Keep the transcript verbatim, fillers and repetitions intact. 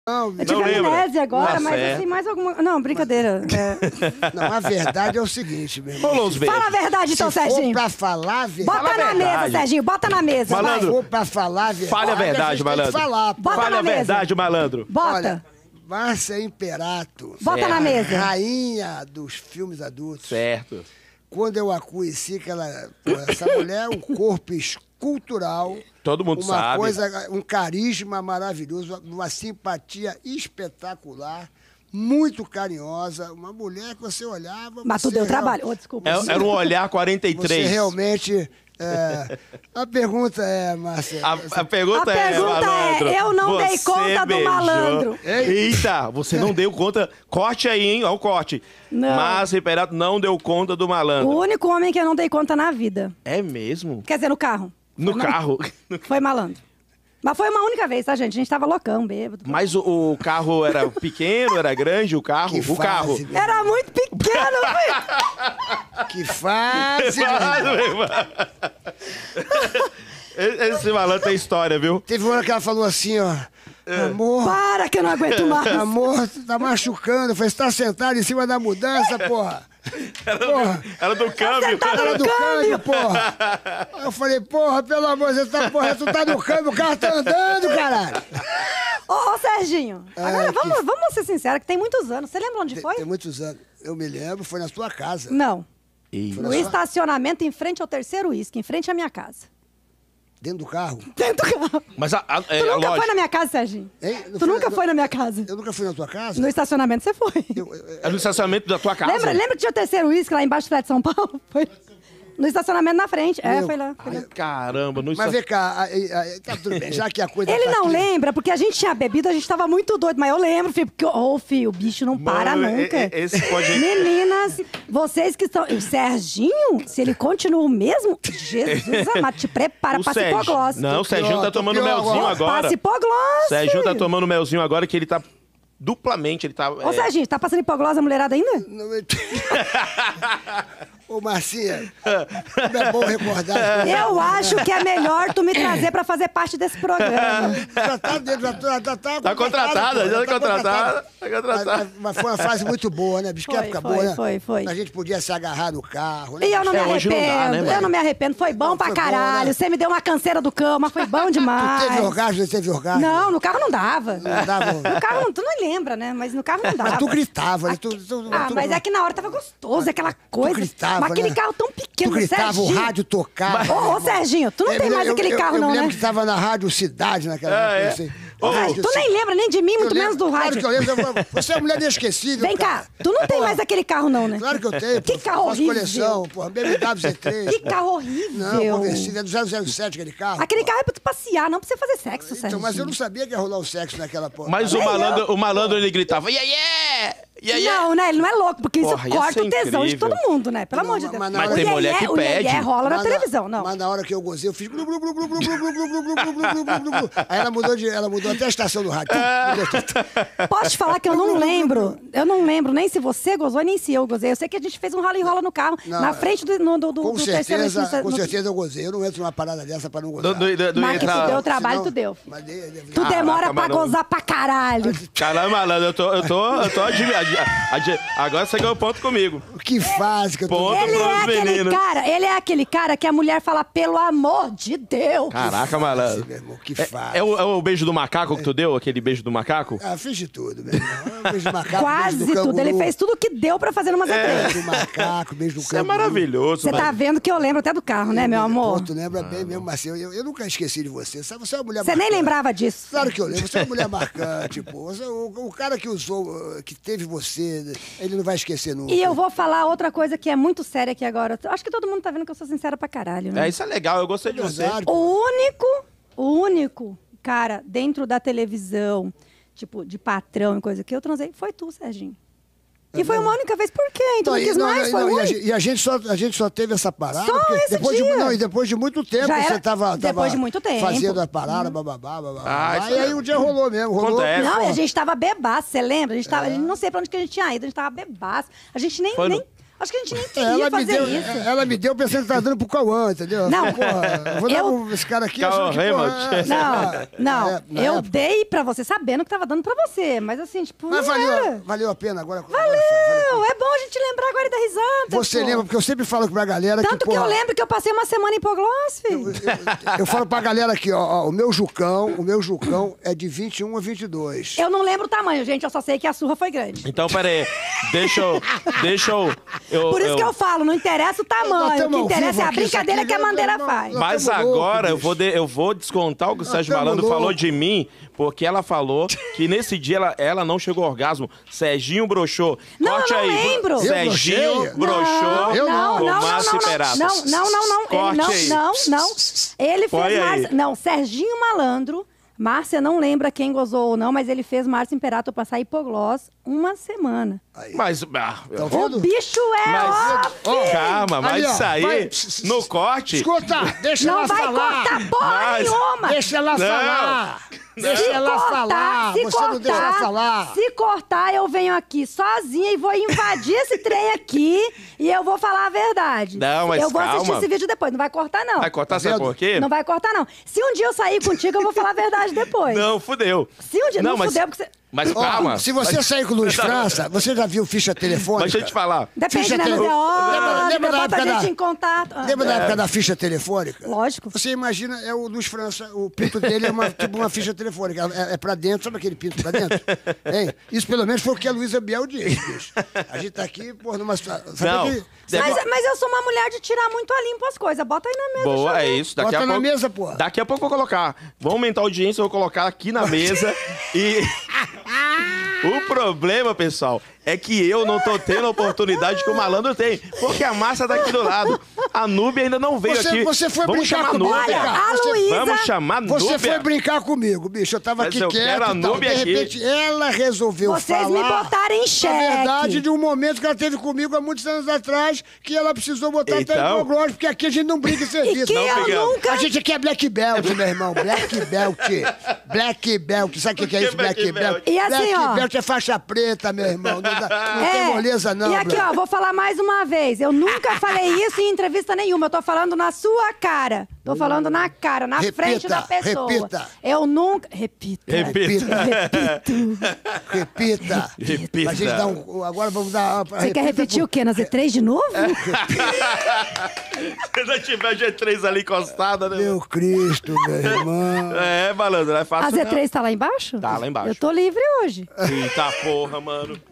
Não, eu tive amnésia agora, Nossa, mas é. assim, mais alguma... Não, brincadeira. É. Não, a verdade é o seguinte, meu irmão. Fala a verdade, então, Se Serginho. for pra falar a verdade... Bota na mesa, Serginho, bota na mesa. Malandro, Se for pra falar a verdade... Fale a verdade, a malandro. Falar, Bota Fale na a mesa. verdade, malandro. Bota. Olha, Márcia Imperato. Bota certo. na mesa. Rainha dos filmes adultos. Certo. Quando eu a conheci, que ela... Pô, essa mulher é um corpo escultural. Todo mundo uma sabe. Coisa, um carisma maravilhoso, uma simpatia espetacular, muito carinhosa, uma mulher que você olhava... Mas tu você deu real- trabalho. Oh, desculpa. É- Era um olhar quarenta e três. Você realmente... é, a pergunta é, Márcia... A, a pergunta A é, pergunta é, malandro, eu não dei você conta do beijou- malandro. Eita, você não deu conta. Corte aí, hein? Olha o corte. Não. Márcia Imperato não deu conta do O malandro. único homem que eu não dei conta na vida. É mesmo? Quer dizer, no carro. No Foi carro? mal- Foi malandro. Mas foi uma única vez, tá, gente? A gente tava loucão, bêbado. Mas o, o carro era pequeno, era grande, o carro? Que o carro. fase, meu Era muito pequeno, filho. Que fase, meu irmão. Esse malandro tem história, viu? Teve uma hora que ela falou assim, ó... É. Amor, Para que eu não aguento mais. amor, tá machucando. Eu falei, você tá sentado em cima da mudança, porra? Era Porra. do, era do câmbio. sentado Era no do câmbio, câmbio. porra. Aí eu falei, porra, pelo amor, você tá, porra, tu tá no câmbio, o carro tá andando, caralho. Ô, ô, Serginho, agora É, vamos, que- vamos ser sinceros, que tem muitos anos. Você lembra onde Tem, foi? tem muitos anos. Eu me lembro, foi na sua casa. Não. Ih, No estacionamento em frente ao terceiro uísque, em frente à minha casa. Dentro do carro. Dentro do carro. Mas a, a, é, Tu nunca lógico. foi na minha casa, Serginho? Hein? Não Tu foi- nunca não- foi na minha casa? Eu nunca fui na tua casa? No estacionamento você foi. Eu- eu- É no estacionamento da tua casa. Lembra, lembra que tinha o terceiro uísque lá embaixo do Fred de São Paulo? Foi no estacionamento na frente. É, Meu- foi lá. Foi lá. Ai, caramba, no Mas estacionamento. vem cá, aí- aí- tá tudo bem, já que a coisa Ele tá não aqui- lembra, porque a gente tinha bebido, a gente tava muito doido. Mas eu lembro, filho, porque, ô, filho, o bicho não para Mano, nunca. e- e- esse pode- Meninas, vocês que estão... O Serginho, se ele continua o mesmo, Jesus amado, te prepara O pra Sérgio- cipoglose. Não, o Serginho pior, tá tô tomando pior melzinho agora. agora. Pra cipoglose. Serginho tá filho. tomando melzinho agora que ele tá duplamente, ele tá... Ô, é, Serginho, tá passando hipoglose a mulherada ainda? Não me- Ô, Marcinha, como é bom recordar. Eu acho que é melhor tu me trazer pra fazer parte desse programa. Já tá dentro, já tá, já tá, Tá contratada, pô, já tá contratada, tá Mas, contratada. mas foi uma fase muito boa, né, bicho? Que Foi, época foi, boa, né? foi, foi. A gente podia se agarrar no carro, né? E eu não me É, hoje arrependo, não dá, né, eu mano? não me arrependo. Foi bom pra Foi bom, caralho. né? Você me deu uma canseira do cão, mas foi bom demais. Teve orgasmo, teve orgasmo? Não, no carro não dava. Não dava. No carro, não- tu não lembra, né? Mas no carro não dava. Mas tu gritava, né? Tu, tu, Ah, tu- mas é que na hora tava gostoso, aquela coisa. gritava, mas aquele né? carro tão pequeno, Tu gritava, Serginho. o rádio tocava. Ô, ô, Serginho, tu não Eu tem me mais lembro- aquele eu- carro, eu não, me né? lembro que tava na Rádio Cidade naquela É, época, é. assim. Ô, A Ai, Rádio tu Ci- nem lembra nem de mim, Eu muito lembro- menos do Claro rádio. que eu lembro. Você é uma mulher inesquecível, Vem cá, cara. tu não tem Porra, mais aquele carro, não, né? Claro que eu tenho. Que pô, carro faço horrível. coleção, porra. B M W Z três. Que carro horrível. Não, conversível. É do zero zero sete aquele carro. Aquele pô. carro é pra tu passear, não pra você fazer sexo, Então, Serginho. mas eu não sabia que ia rolar o sexo naquela porra. Mas o Nem malandro, eu. o malandro, ele gritava, yeah, yeah! Yeah, yeah! Não, né? Ele não é louco, porque Porra, isso ia corta ser o tesão de incrível. todo mundo, né? Pelo Não, amor de mas- Deus. mas na Mas hora- tem O mulher que iê-iê- o pede. iê-iê rola na Mas televisão, não. Mas na hora que eu gozei, eu fiz glu, glu, glu, glu, glu, glu, glu, glu, glu, glu, glu, glu, glu, glu. Aí ela mudou, de, ela mudou até a estação do rádio. Mudou tudo. Posso te falar que eu não lembro. Eu não lembro nem se você gozou, nem se eu gozei. Eu sei que a gente fez um rala e rola no carro, Não, na frente do, no, do, do, Com do terceiro... certeza, no- com no- certeza eu gozei. Eu não entro numa parada dessa pra não Do, gozar. do, do, do Mas que tu entra- deu trabalho, Senão- tu deu. Mas de- de- Tu demora Caraca, pra mano. gozar pra caralho. Caralho, malandro, eu tô, eu tô, eu tô admi- ad- ad- agora você ganhou ponto comigo. Que fase que eu tô... Ponto. Ele pros é aquele meninos. cara, ele é aquele cara que a mulher fala, pelo amor de Deus. Caraca, malandro. Meu irmão, que É, fase. é o, é o beijo do macaco que tu deu? Aquele beijo do macaco? Ah, fiz de tudo, meu irmão. Beijo do macaco, Quase beijo do tudo. Ele canguru, fez tudo o que deu pra fazer numa Z três. Beijo do macaco, beijo do Isso é canguru. maravilhoso, Você tá mano. vendo que eu lembro até do carro, né, meu amor? Pô, tu lembra bem mesmo, Marcelo. Eu, eu nunca esqueci de você. Sabe, você é uma mulher Você nem marcante. lembrava disso. Claro que eu lembro. Você é uma mulher marcante, pô. Você- o, o cara que usou, uh, que teve você, ele não vai esquecer nunca. E eu vou falar outra coisa que é muito séria aqui agora. Acho que todo mundo tá vendo que eu sou sincera pra caralho, né? É, isso é legal, eu gostei de você. Verdade. O único, o único cara dentro da televisão, tipo, de patrão e coisa que eu transei, foi tu, Serginho. E foi uma única vez, por quê? Então, não e, quis não, mais, e- foi não, e, a, ruim. gente- e a gente só, a gente só teve essa parada. Só porque esse depois dia. De, não, e depois de muito tempo Já você era- tava, depois tava de muito tempo. fazendo a parada, bababá, bababá. Ah, isso aí, é- aí um dia rolou mesmo. Rolou. Acontece. Não, pô, e a gente tava bebaço, você lembra? A gente tava, a gente não sei pra onde que a gente tinha ido, a gente tava bebaço. A gente nem, Foi no- nem... Acho que a gente nem queria Ela me, fazer deu, isso. ela me deu pensando que tava dando pro Cauã, entendeu? Não. Porra, vou dar Eu- pro- esse cara aqui. Cauã achando que, porra, Raymond. é, Não, é, não. é, na eu época. dei pra você sabendo que tava dando pra você. Mas assim, tipo, Mas não valeu, era. valeu a pena agora. Valeu! É bom a gente lembrar agora e dar risada. Você pô. lembra, porque eu sempre falo pra galera Tanto que, que eu porra, lembro que eu passei uma semana em Hipogloss, filho. eu, eu falo pra galera aqui, ó, ó, o meu Jucão, o meu Jucão é de vinte e um a vinte e dois. Eu não lembro o tamanho, gente. Eu só sei que a surra foi grande. Então, pera aí. Deixa eu... Deixa eu... eu Por isso eu... que eu falo, não interessa o tamanho. O que tamo ao interessa vivo é a aqui, isso brincadeira aqui, que a nós Bandeira tamo- faz. nós Mas tamo louco, agora eu bicho. vou, de- eu vou descontar o que o Sérgio tamo Malandro louco. falou de mim, porque ela falou que nesse dia ela, ela não chegou ao orgasmo. Serginho broxou. Não, Corte eu não aí. lembro. Eu Serginho brochei? broxou Eu não. com não, não, Márcio não, não, Perato. não, não, não, não, Corte ele aí. não, não, não. Ele Põe fez aí. Márcia, não, Serginho Malandro. Márcia não lembra quem gozou ou não, mas ele fez Márcio Imperato passar hipogloss uma semana. Mas... ah, Tá O vendo? bicho é Mas, ó. calma, vai Ali, ó, sair vai. no corte. Escuta, deixa Não ela vai falar. cortar porra Mas- nenhuma. Deixa ela Não. falar. Deixa Se ela cortar, falar. se Você cortar, não deixa ela falar. Se cortar, eu venho aqui sozinha e vou invadir esse trem aqui e eu vou falar a verdade. Não, mas Eu vou assistir calma. esse vídeo depois, não vai cortar não. Vai cortar, Tá sabe vendo? por quê? Não vai cortar não. Se um dia eu sair contigo, eu vou falar a verdade depois. Não, fudeu. Se um dia não, mas, fudeu, porque você... Mas Ó, calma. se você sair com o Luiz França, você já viu ficha telefônica? Mas deixa eu te falar. Depende, Ficha né? Não tele- deu hora, Lembra- lembra da bota a época gente da- em contato. Ah, Lembra da época da ficha telefônica? Lógico. Você imagina, é o Luiz França, o pinto dele é uma, tipo uma ficha telefônica. É, é pra dentro, sabe aquele pinto pra dentro? Hein? Isso pelo menos foi o que a Luísa Biel disse, bicho. A gente tá aqui, porra, numa situação. sabe Não. que- Deve- Mas, mas eu sou uma mulher de tirar muito a limpo as coisas. Bota aí na mesa. Boa, deixa eu é ver. isso. Daqui Bota a na pouco, mesa, porra. Daqui a pouco eu vou colocar. Vou aumentar a audiência, eu vou colocar aqui na mesa. E o problema, pessoal, é que eu não tô tendo a oportunidade que o Malandro tem. Porque a Márcia tá aqui do lado. A Núbia ainda não veio Você- aqui. você foi Vamos brincar chamar a comigo, Núbia. cara. A Você- Luísa... Vamos chamar a Você Núbia. foi brincar comigo, bicho. Eu tava Mas aqui eu quieto quero a e tal. De Núbia aqui. repente, ela resolveu Vocês falar... me botaram em Na xeque. verdade, de um momento que ela teve comigo há muitos anos atrás, que ela precisou botar até Então? hipoglose, porque aqui a gente não brinca em E serviço. que Não eu pegamos. nunca... A gente aqui é Black Belt, meu irmão. Black Belt. Black Belt. Sabe o que, que é isso, Black Black Belt? Belt? E assim, Black ó. Belt é faixa preta, meu irmão. Não, dá- não tem moleza, não. E aqui, Black. ó, vou falar mais uma vez. Eu nunca falei isso em entrevista nenhuma. Eu tô falando na sua cara. Tô falando na cara, na Repita, frente da pessoa. repita. Eu nunca... Repita. Repita. Repita. Repita. A gente dá um, agora vamos dar... Você quer repetir o quê? Na Z três de novo? Se não tiver G três ali encostada, né? Meu Cristo, meu irmão. É, Malandro, não é A fácil Z não. três tá lá embaixo? Tá lá embaixo. Eu tô livre hoje. Eita porra, mano.